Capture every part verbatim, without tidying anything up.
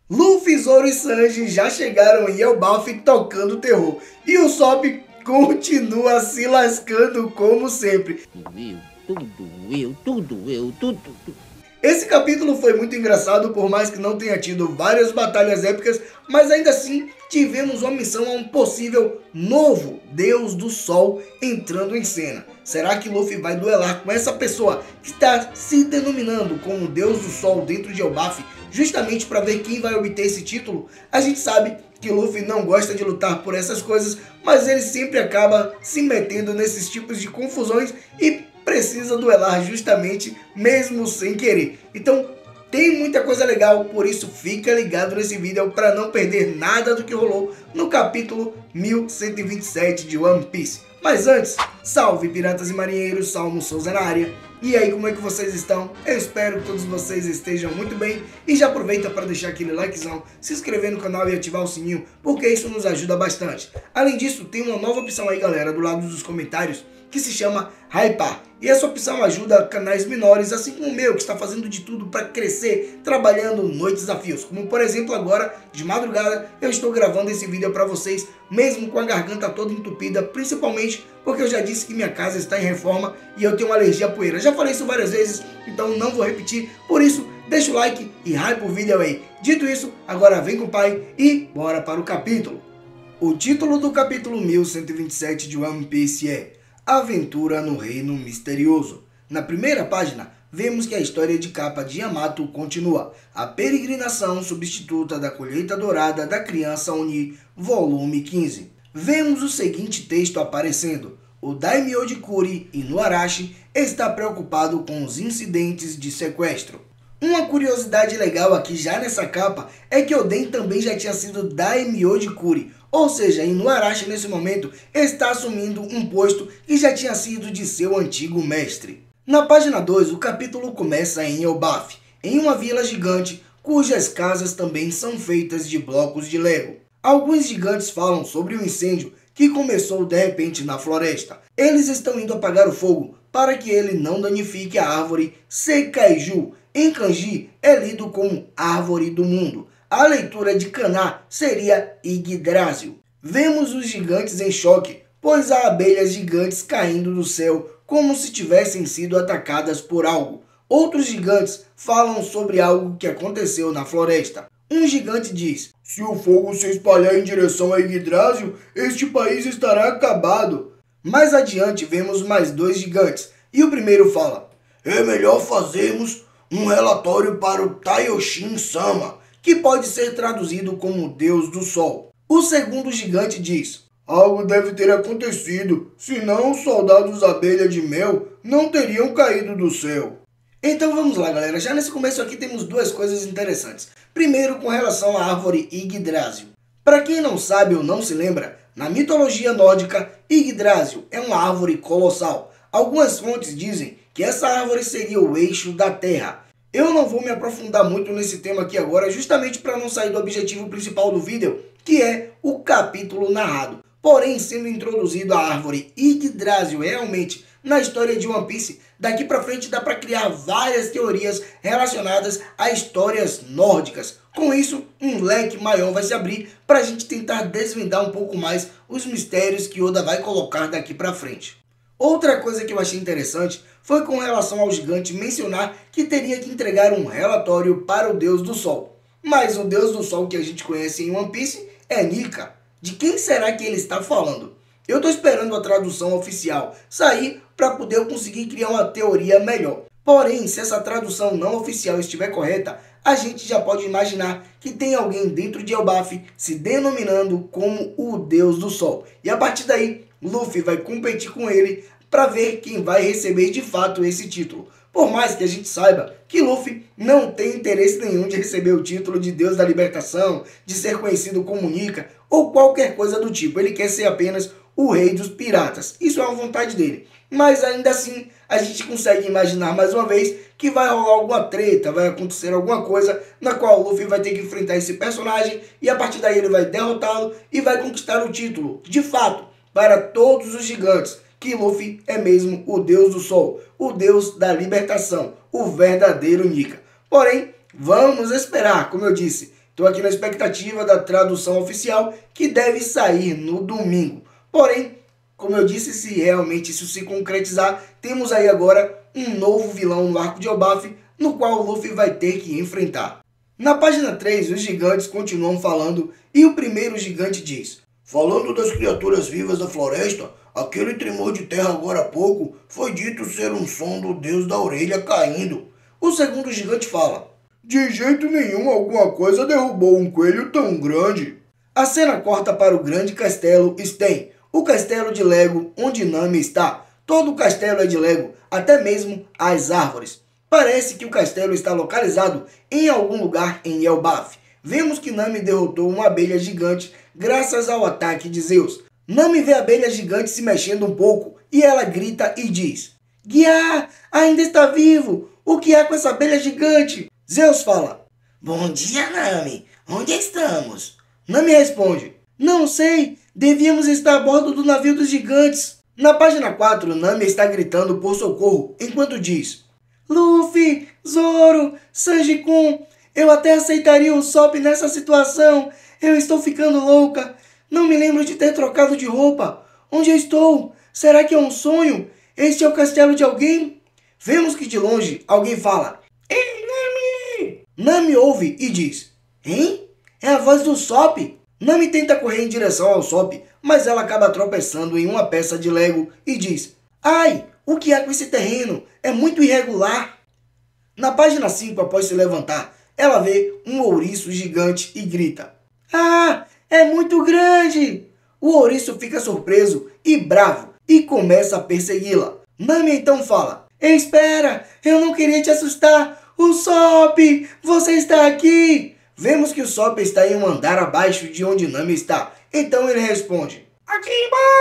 Luffy, Zoro e Sanji já chegaram em Elbaf tocando terror. E o Sop continua se lascando como sempre. Doeu, tudo doeu, tudo doeu, tudo, tudo. Esse capítulo foi muito engraçado, por mais que não tenha tido várias batalhas épicas, mas ainda assim tivemos uma missão a um possível novo Deus do Sol entrando em cena. Será que Luffy vai duelar com essa pessoa que está se denominando como Deus do Sol dentro de Elbaf, justamente para ver quem vai obter esse título? A gente sabe que Luffy não gosta de lutar por essas coisas, mas ele sempre acaba se metendo nesses tipos de confusões e precisa duelar justamente mesmo sem querer. Então tem muita coisa legal, por isso fica ligado nesse vídeo para não perder nada do que rolou no capítulo mil cento e vinte e sete de One Piece. Mas antes, salve piratas e marinheiros, Salmo Souza na área. E aí, como é que vocês estão? Eu espero que todos vocês estejam muito bem e já aproveita para deixar aquele likezão, se inscrever no canal e ativar o sininho, porque isso nos ajuda bastante. Além disso, tem uma nova opção aí, galera, do lado dos comentários, que se chama Hypar. E essa opção ajuda canais menores, assim como o meu, que está fazendo de tudo para crescer, trabalhando noites desafios. Como por exemplo agora, de madrugada, eu estou gravando esse vídeo para vocês, mesmo com a garganta toda entupida, principalmente porque eu já disse que minha casa está em reforma e eu tenho uma alergia à poeira. Já falei isso várias vezes, então não vou repetir, por isso deixa o like e hype o vídeo aí. Dito isso, agora vem com o pai e bora para o capítulo. O título do capítulo mil cento e vinte e sete de One Piece é Aventura no Reino Misterioso. Na primeira página, vemos que a história de capa de Yamato continua. A peregrinação substituta da colheita dourada da criança Oni, volume quinze. Vemos o seguinte texto aparecendo. O Daimyo de Kuri, Inuarashi, está preocupado com os incidentes de sequestro. Uma curiosidade legal aqui já nessa capa é que Oden também já tinha sido Daimyo de Kuri, ou seja, Inuarashi nesse momento está assumindo um posto que já tinha sido de seu antigo mestre. Na página dois, o capítulo começa em Elbaf, em uma vila gigante cujas casas também são feitas de blocos de Lego. Alguns gigantes falam sobre o incêndio que começou de repente na floresta. Eles estão indo apagar o fogo para que ele não danifique a árvore Seikaiju. Em kanji é lido como árvore do mundo. A leitura de Kaná seria Yggdrasil. Vemos os gigantes em choque, pois há abelhas gigantes caindo do céu como se tivessem sido atacadas por algo. Outros gigantes falam sobre algo que aconteceu na floresta. Um gigante diz: se o fogo se espalhar em direção a Yggdrasil, este país estará acabado. Mais adiante vemos mais dois gigantes, e o primeiro fala: é melhor fazermos um relatório para o Taioshin-sama, que pode ser traduzido como Deus do Sol. O segundo gigante diz: algo deve ter acontecido, senão os soldados abelha de mel não teriam caído do céu. Então vamos lá, galera. Já nesse começo aqui temos duas coisas interessantes. Primeiro, com relação à árvore Yggdrasil. Para quem não sabe ou não se lembra, na mitologia nórdica, Yggdrasil é uma árvore colossal. Algumas fontes dizem que essa árvore seria o eixo da Terra. Eu não vou me aprofundar muito nesse tema aqui agora, justamente para não sair do objetivo principal do vídeo, que é o capítulo narrado. Porém, sendo introduzido a árvore Yggdrasil realmente na história de One Piece, daqui para frente dá para criar várias teorias relacionadas a histórias nórdicas. Com isso, um leque maior vai se abrir para a gente tentar desvendar um pouco mais os mistérios que Oda vai colocar daqui para frente. Outra coisa que eu achei interessante foi com relação ao gigante mencionar que teria que entregar um relatório para o Deus do Sol. Mas o Deus do Sol que a gente conhece em One Piece é Nika. De quem será que ele está falando? Eu estou esperando a tradução oficial sair para poder eu conseguir criar uma teoria melhor. Porém, se essa tradução não oficial estiver correta, a gente já pode imaginar que tem alguém dentro de Elbaf se denominando como o Deus do Sol. E a partir daí, Luffy vai competir com ele para ver quem vai receber de fato esse título. Por mais que a gente saiba que Luffy não tem interesse nenhum de receber o título de Deus da Libertação, de ser conhecido como Nika ou qualquer coisa do tipo. Ele quer ser apenas o rei dos piratas. Isso é uma vontade dele. Mas ainda assim, a gente consegue imaginar mais uma vez que vai rolar alguma treta, vai acontecer alguma coisa na qual o Luffy vai ter que enfrentar esse personagem e a partir daí ele vai derrotá-lo e vai conquistar o título, de fato, para todos os gigantes, que Luffy é mesmo o Deus do Sol, o Deus da Libertação, o verdadeiro Nika. Porém, vamos esperar, como eu disse, Estou aqui na expectativa da tradução oficial que deve sair no domingo. Porém, como eu disse, se realmente isso se concretizar, temos aí agora um novo vilão no arco de Elbaf, no qual o Luffy vai ter que enfrentar. Na página três, os gigantes continuam falando e o primeiro gigante diz: falando das criaturas vivas da floresta, aquele tremor de terra agora há pouco foi dito ser um som do deus da orelha caindo. O segundo gigante fala: de jeito nenhum alguma coisa derrubou um coelho tão grande. A cena corta para o grande castelo Sten, o castelo de Lego onde Nami está. Todo o castelo é de Lego, até mesmo as árvores. Parece que o castelo está localizado em algum lugar em Elbaf. Vemos que Nami derrotou uma abelha gigante graças ao ataque de Zeus. Nami vê a abelha gigante se mexendo um pouco e ela grita e diz: Guiá, ainda está vivo! O que há com essa abelha gigante? Zeus fala: bom dia, Nami. Onde estamos? Nami responde: não sei. Devíamos estar a bordo do navio dos gigantes. Na página quatro, Nami está gritando por socorro enquanto diz: Luffy, Zoro, Sanji-kun, eu até aceitaria o Sop nessa situação. Eu estou ficando louca. Não me lembro de ter trocado de roupa. Onde eu estou? Será que é um sonho? Este é o castelo de alguém? Vemos que de longe alguém fala: ei, Nami! Nami ouve e diz: hein? É a voz do Sop. Nami tenta correr em direção ao Sop, mas ela acaba tropeçando em uma peça de Lego e diz: ai, o que há com esse terreno? É muito irregular. Na página cinco, após se levantar, ela vê um ouriço gigante e grita: ah, é muito grande! O ouriço fica surpreso e bravo e começa a persegui-la. Nami então fala: espera, eu não queria te assustar. O Sop, você está aqui! Vemos que o Sop está em um andar abaixo de onde Nami está. Então ele responde: aqui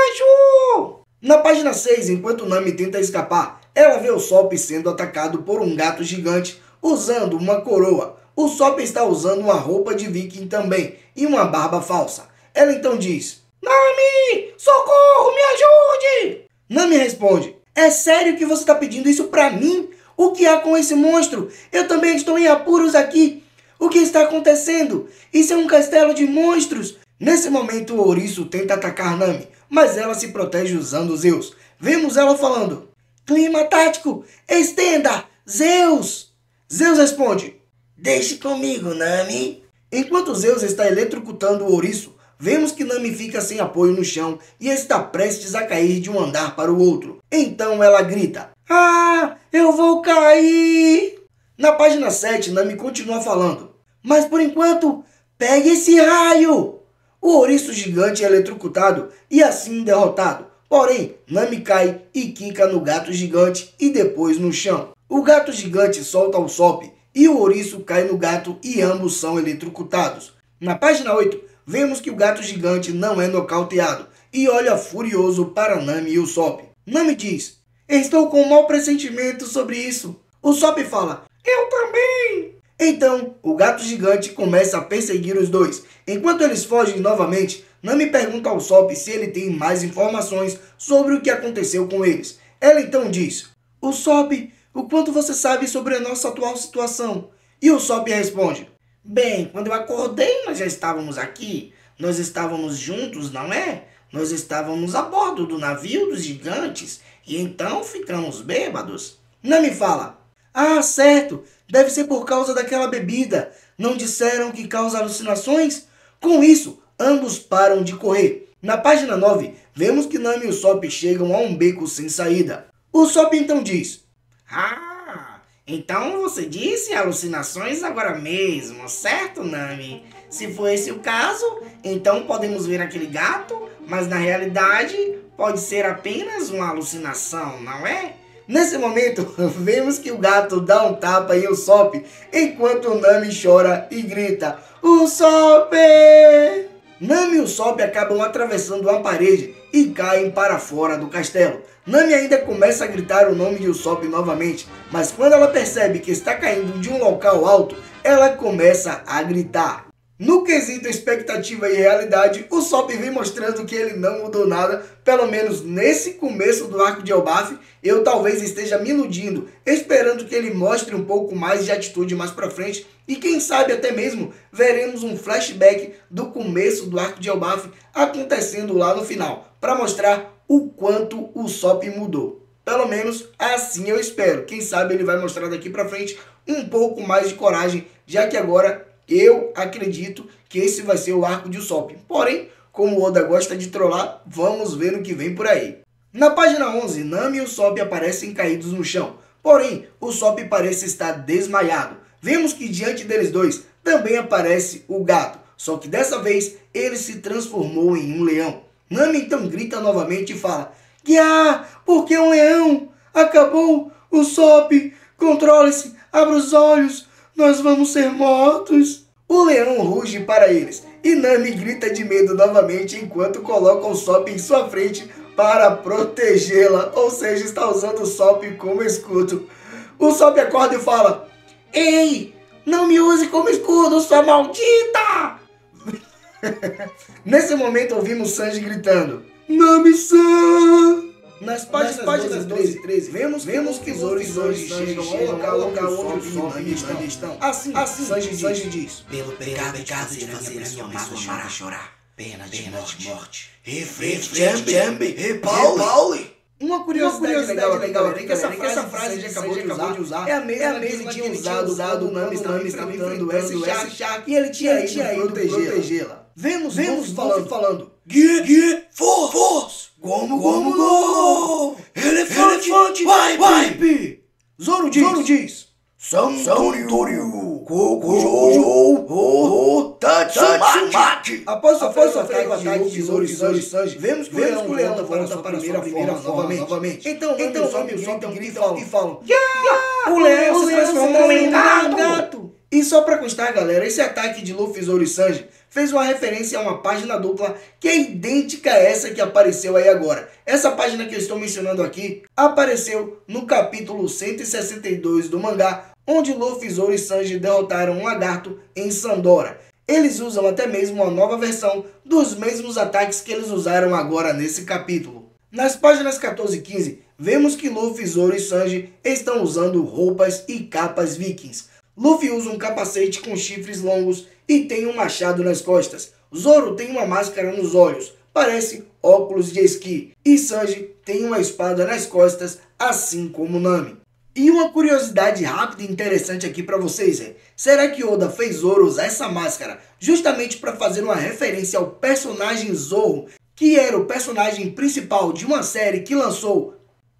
embaixo! Na página seis, enquanto Nami tenta escapar, ela vê o Sop sendo atacado por um gato gigante usando uma coroa. O Sop está usando uma roupa de viking também e uma barba falsa. Ela então diz: Nami, socorro, me ajude! Nami responde: é sério que você está pedindo isso pra mim? O que há com esse monstro? Eu também estou em apuros aqui. O que está acontecendo? Isso é um castelo de monstros. Nesse momento, o ouriço tenta atacar Nami, mas ela se protege usando Zeus. Vemos ela falando: clima tático, estenda, Zeus! Zeus responde: deixe comigo, Nami. Enquanto Zeus está eletrocutando o ouriço, vemos que Nami fica sem apoio no chão e está prestes a cair de um andar para o outro. Então ela grita: ah, eu vou cair! Na página sete, Nami continua falando: mas por enquanto, pegue esse raio! O ouriço gigante é eletrocutado e assim derrotado. Porém, Nami cai e quica no gato gigante e depois no chão. O gato gigante solta o Sop e o ouriço cai no gato e ambos são eletrocutados. Na página oito, vemos que o gato gigante não é nocauteado e olha furioso para Nami e o Sop. Nami diz: estou com um mau pressentimento sobre isso. O Sop fala: eu também! Então, o gato gigante começa a perseguir os dois. Enquanto eles fogem novamente, Nami pergunta ao Sop se ele tem mais informações sobre o que aconteceu com eles. Ela então diz: o Sop, o quanto você sabe sobre a nossa atual situação? E o Sop responde: bem, quando eu acordei nós já estávamos aqui. Nós estávamos juntos, não é? Nós estávamos a bordo do navio dos gigantes e então ficamos bêbados. Nami fala: ah, certo, deve ser por causa daquela bebida. Não disseram que causa alucinações? Com isso, ambos param de correr. Na página nove, vemos que Nami e o Sop chegam a um beco sem saída. O Sop então diz: ah, então você disse alucinações agora mesmo, certo, Nami? Se for esse o caso, então podemos ver aquele gato, mas na realidade pode ser apenas uma alucinação, não é? Nesse momento, vemos que o gato dá um tapa em Sop, enquanto Nami chora e grita: o Sop! Nami e o Sop acabam atravessando uma parede e caem para fora do castelo. Nami ainda começa a gritar o nome de Usopp novamente, mas quando ela percebe que está caindo de um local alto, ela começa a gritar: No quesito expectativa e realidade, o Usopp vem mostrando que ele não mudou nada, pelo menos nesse começo do arco de Elbaf. Eu talvez esteja me iludindo, esperando que ele mostre um pouco mais de atitude mais pra frente, e quem sabe até mesmo veremos um flashback do começo do arco de Elbaf acontecendo lá no final, para mostrar o quanto o Usopp mudou. Pelo menos assim eu espero. Quem sabe ele vai mostrar daqui pra frente um pouco mais de coragem, já que agora eu acredito que esse vai ser o arco de Usopp. Porém, como o Oda gosta de trollar, vamos ver o que vem por aí. Na página onze, Nami e Usopp aparecem caídos no chão. Porém, Usopp parece estar desmaiado. Vemos que diante deles dois também aparece o gato. Só que dessa vez ele se transformou em um leão. Nami então grita novamente e fala: "Guiá, por que um leão? Acabou! Usopp, controle-se, abra os olhos! Nós vamos ser mortos." O leão ruge para eles e Nami grita de medo novamente enquanto coloca o Usopp em sua frente para protegê-la, ou seja, está usando o Usopp como escudo. O Usopp acorda e fala: "Ei, não me use como escudo, sua maldita!" Nesse momento ouvimos Sanji gritando: "Nami-san!" Nas páginas, Nas páginas doze e treze, vemos, vemos que Zoro e Sanji chegam ao local, local onde o Usopp e Nami estão. Assim, assim Sanji, diz, Sanji diz: "Pelo pecado de fazer a minha mágoa para chorar. Pena de morte. Refrente, Jambi, Pauli." Uma curiosidade, Uma curiosidade legal, legal, legal é que essa frase, essa frase que a gente acabou de usar, de usar é a mesma, é a mesma que, que ele tinha usado, o Nami estava enfrentando esse Shark e ele tinha ido protegê-la. Vemos, vemos falando, falando: "Guia, guia, força, força, gomo, gomo, gomo, elefante, wipe." Zoro diz, Zoro diz: "Santoryu, Kokujo, Tatsumaki." Após após o ataque de Zoro e Sanji, vemos que o leão volta para a sua primeira forma novamente. Então Nami e Usopp gritam e falam: "O leão se transformou em gato." E só pra constar, galera, esse ataque de Luffy, Zoro e Sanji fez uma referência a uma página dupla que é idêntica a essa que apareceu aí agora. Essa página que eu estou mencionando aqui apareceu no capítulo cento e sessenta e dois do mangá, onde Luffy, Zoro e Sanji derrotaram um lagarto em Sandora. Eles usam até mesmo uma nova versão dos mesmos ataques que eles usaram agora nesse capítulo. Nas páginas quatorze e quinze, vemos que Luffy, Zoro e Sanji estão usando roupas e capas vikings. Luffy usa um capacete com chifres longos e tem um machado nas costas. Zoro tem uma máscara nos olhos, parece óculos de esqui. E Sanji tem uma espada nas costas, assim como Nami. E uma curiosidade rápida e interessante aqui para vocês é: será que Oda fez Zoro usar essa máscara justamente para fazer uma referência ao personagem Zorro, que era o personagem principal de uma série que lançou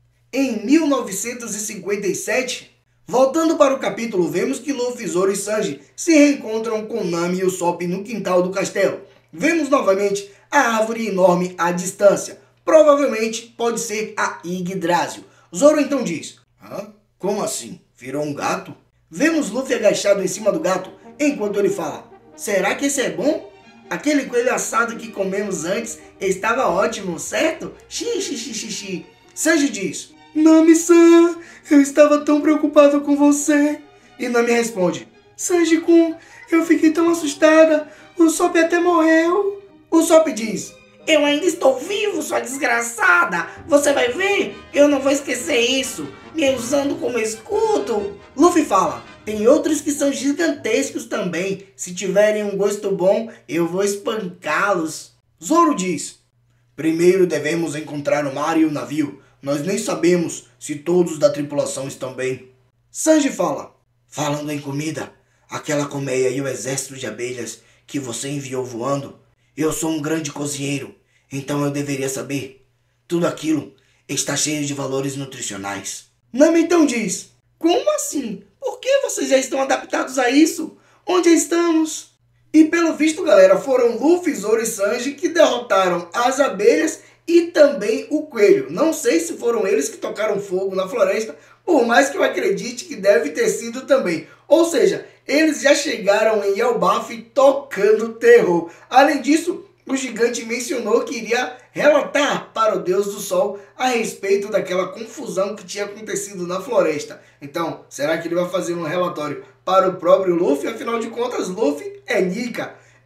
em mil novecentos e cinquenta e sete? Voltando para o capítulo, vemos que Luffy, Zoro e Sanji se reencontram com Nami e Usopp no quintal do castelo. Vemos novamente a árvore enorme à distância. Provavelmente pode ser a Yggdrasil. Zoro então diz: "Hã? Como assim? Virou um gato?" Vemos Luffy agachado em cima do gato, enquanto ele fala: "Será que esse é bom? Aquele coelho assado que comemos antes estava ótimo, certo? Xixi, xixi, xixi." Sanji diz: "Nami-san, eu estava tão preocupado com você." E Nami responde: "Sanji-kun, eu fiquei tão assustada, o Usopp até morreu." O Usopp diz: "Eu ainda estou vivo, sua desgraçada. Você vai ver, eu não vou esquecer isso, me usando como escudo." Luffy fala: "Tem outros que são gigantescos também. Se tiverem um gosto bom, eu vou espancá-los." Zoro diz: "Primeiro devemos encontrar o mar e o navio. Nós nem sabemos se todos da tripulação estão bem." Sanji fala: "Falando em comida, aquela colmeia e o exército de abelhas que você enviou voando, eu sou um grande cozinheiro, então eu deveria saber. Tudo aquilo está cheio de valores nutricionais." Nami então diz: "Como assim? Por que vocês já estão adaptados a isso? Onde estamos?" E pelo visto, galera, foram Luffy, Zoro e Sanji que derrotaram as abelhas e também o coelho. Não sei se foram eles que tocaram fogo na floresta, por mais que eu acredite que deve ter sido também. Ou seja, eles já chegaram em Elbaf tocando terror. Além disso, o gigante mencionou que iria relatar para o Deus do Sol a respeito daquela confusão que tinha acontecido na floresta. Então, será que ele vai fazer um relatório para o próprio Luffy? Afinal de contas, Luffy é Nika.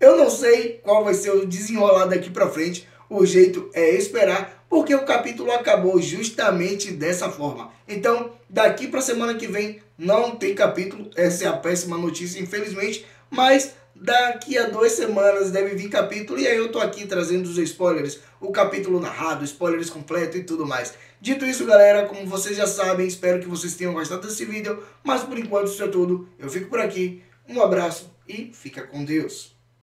Eu não sei qual vai ser o desenrolar daqui pra frente. O jeito é esperar, porque o capítulo acabou justamente dessa forma. Então, daqui pra semana que vem não tem capítulo. Essa é a péssima notícia, infelizmente. Mas daqui a duas semanas deve vir capítulo. E aí eu tô aqui trazendo os spoilers. O capítulo narrado, spoilers completo e tudo mais. Dito isso, galera, como vocês já sabem, espero que vocês tenham gostado desse vídeo. Mas por enquanto isso é tudo. Eu fico por aqui. Um abraço e fica com Deus.